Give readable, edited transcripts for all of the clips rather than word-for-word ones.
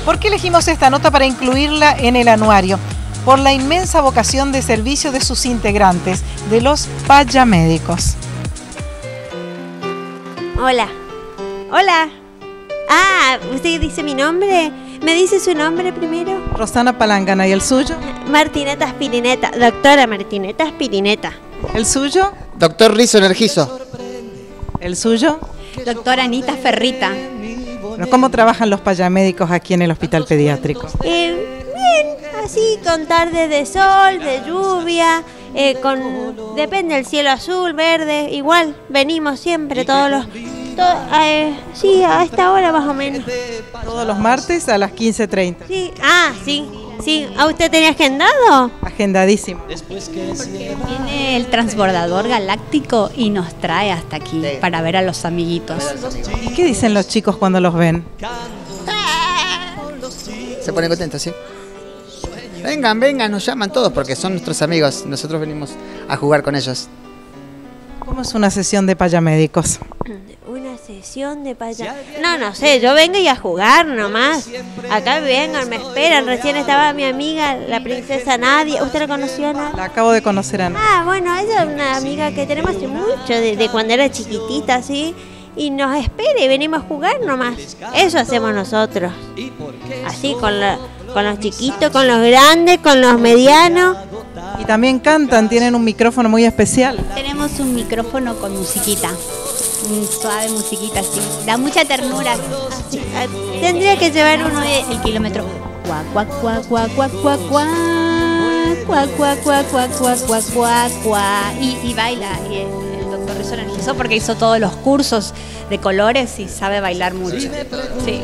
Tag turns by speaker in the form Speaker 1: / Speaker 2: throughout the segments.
Speaker 1: ¿Por qué elegimos esta nota para incluirla en el anuario? Por la inmensa vocación de servicio de sus integrantes, de los payamédicos.
Speaker 2: Hola. Hola. Ah, ¿usted dice mi nombre? ¿Me dice su nombre primero?
Speaker 1: Rosana Palangana. ¿Y el suyo?
Speaker 2: Martineta Spirineta, doctora Martineta Spirineta.
Speaker 1: ¿El suyo?
Speaker 3: Doctor Rizo Energizo.
Speaker 1: ¿El suyo?
Speaker 4: Doctora Anita Ferrita.
Speaker 1: Bueno, ¿cómo trabajan los payamédicos aquí en el hospital pediátrico?
Speaker 2: Bien, así con tardes de sol, de lluvia, depende del cielo azul, verde, igual venimos siempre sí, a esta hora más o menos.
Speaker 1: Todos los martes a las 15:30.
Speaker 2: Sí, sí. ¿A usted tenía agendado?
Speaker 1: Agendadísimo.
Speaker 4: Porque viene el transbordador galáctico y nos trae hasta aquí para ver a los amiguitos.
Speaker 1: ¿Y qué dicen los chicos cuando los ven?
Speaker 3: Se ponen contentos, ¿sí? Vengan, nos llaman todos porque son nuestros amigos. Nosotros venimos a jugar con ellos.
Speaker 1: ¿Cómo es una sesión de payamédicos?
Speaker 2: Una sesión de no sé, yo vengo y a jugar nomás. Acá vengan, me esperan. Recién estaba mi amiga, la princesa Nadia. ¿Usted la conoció, Nadia?
Speaker 1: La acabo de conocer, Ana.
Speaker 2: Ah, bueno, ella es una amiga que tenemos hace mucho, de cuando era chiquitita, así. Y nos espera y venimos a jugar nomás. Eso hacemos nosotros. Así, con los chiquitos, con los grandes, con los medianos.
Speaker 1: Y también cantan, tienen un micrófono muy especial.
Speaker 4: Tenemos un micrófono con musiquita, suave musiquita, así. Da mucha ternura.
Speaker 2: Así, tendría que llevar uno
Speaker 4: el kilómetro. Cuá, cuá, cuá, cuá, cuá, cuá, cuá, cuá, cuá, cuá, cuá, cuá, cuá, cuá. Y baila. Y el doctor Rizo Energizo porque hizo todos los cursos de colores y sabe bailar mucho. Sí.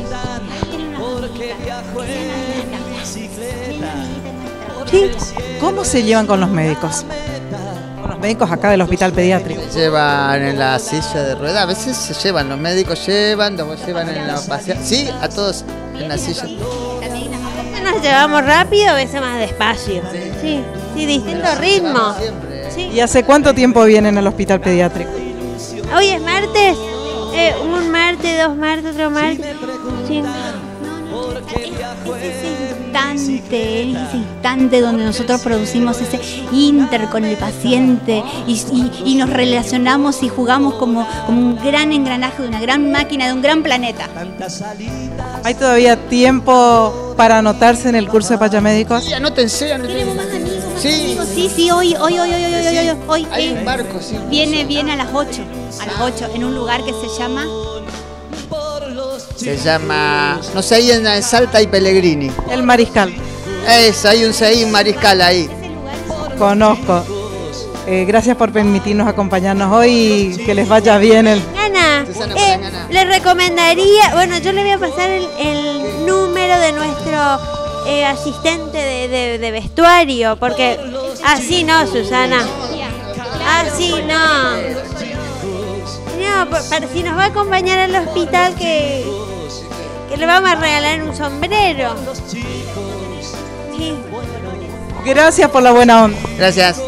Speaker 1: Sí. ¿Cómo se llevan con los médicos? Con los médicos acá del hospital pediátrico.
Speaker 3: Se llevan en la silla de ruedas, a veces se llevan, los médicos llevan en la pasea. Sí, a todos en la silla.
Speaker 2: Nos llevamos rápido, a veces más despacio. Sí, distintos ritmos. Sí.
Speaker 1: ¿Y hace cuánto tiempo vienen al hospital pediátrico?
Speaker 2: Hoy es martes, un martes, 2 martes, otro martes. Sí.
Speaker 4: Ese instante donde nosotros producimos ese inter con el paciente y nos relacionamos y jugamos como un gran engranaje de una gran máquina, de un gran planeta.
Speaker 1: ¿Hay todavía tiempo para anotarse en el curso de payamédicos?
Speaker 3: Sí, anótense.
Speaker 4: Tenemos más amigos.
Speaker 2: Sí,
Speaker 4: hoy.
Speaker 3: Hay un barco, sí.
Speaker 4: Viene a las 8, en un lugar que
Speaker 3: se llama, no sé, ahí en Salta y Pellegrini.
Speaker 1: El Mariscal.
Speaker 3: Eso, hay un Mariscal ahí.
Speaker 1: Conozco. Gracias por permitirnos acompañarnos hoy y que les vaya bien.
Speaker 2: Ana, le recomendaría, bueno, yo le voy a pasar el número de nuestro asistente de vestuario, porque así no, Susana. Así no. No, si nos va a acompañar al hospital que le vamos a regalar un sombrero. Sí.
Speaker 1: Gracias por la buena onda.
Speaker 3: Gracias.